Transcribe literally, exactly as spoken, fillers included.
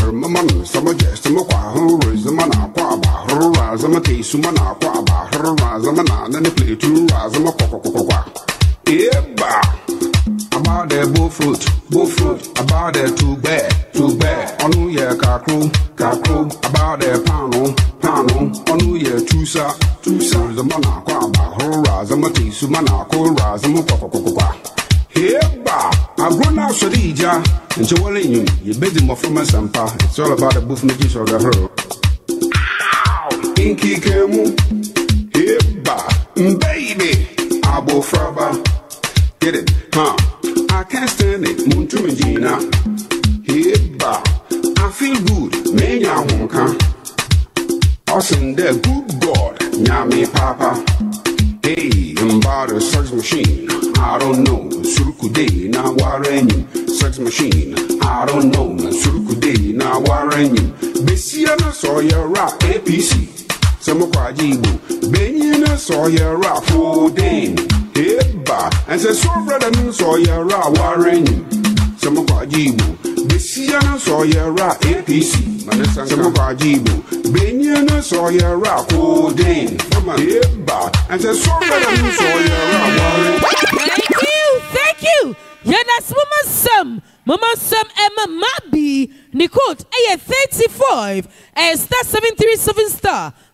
man, some jest, some qua, the man, aqua, some taste, some aqua, Razamana, then they play two Razama Coca. Eba about their bull fruit, bull fruit, about their two bear, two bear, on New Year cacro, cacro, about their pano, pano, on New Year two sa, two sa, the manaqua, Razamati, Sumanaco, Razama Coca. Eba, I've grown out Sadija, and Joelin, you bid him from a sampa. It's all about the buff magician of the hurl. Inky Kemu. Baby, I will forever. Get it, huh? I can't stand it, Muntumina. Hibba, I feel good, Mania Honka. Awesome, the good God, Nyami Papa. Hey, I'm about a sex machine. I don't know, Surukude, now Warren, sex machine. I don't know, Surukude, now Warren. Bessiana saw your rock, A P C. Samokwajibu, Benina saw your rap for Dane, Heba, and the so brother saw your rap warring. Samokwajibu, Bessiana saw your rap A P C, Samokwajibu, Benina saw your rap for Dane, Heba, and the so brother saw your rap warring. Thank you, thank you. Yeah, that's Mama Sam. Mama Sam Emma Mabi, Nicole, A thirty-five, and star seven three seven star.